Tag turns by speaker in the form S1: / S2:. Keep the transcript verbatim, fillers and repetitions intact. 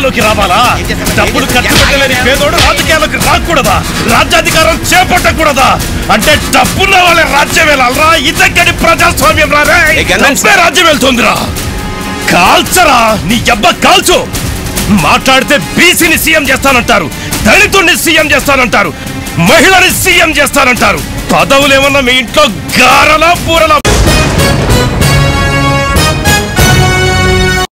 S1: రాజకీయాల్లోకి రావాలా? డబ్బులు ఖర్చు పెట్టలేని పేదోడు రాజకీయాల్లోకి రాకూడదా? రాజ్యాధికారం చేపట్టకూడదా? అంటే డబ్బున్న వాళ్ళే రాజ్యం వెళ్ళాలరా? ఇదక్కడి ప్రజాస్వామ్యం రారే, రాజ్యం వెళ్తుందిరా. కాల్చరా నీ అబ్బ కాల్చు. మాట్లాడితే బీసీని సీఎం చేస్తానంటారు, దళితుడిని సీఎం చేస్తానంటారు, మహిళని సీఎం చేస్తానంటారు. పదవులు ఏమన్నా మీ ఇంట్లో గారలా పూరలా?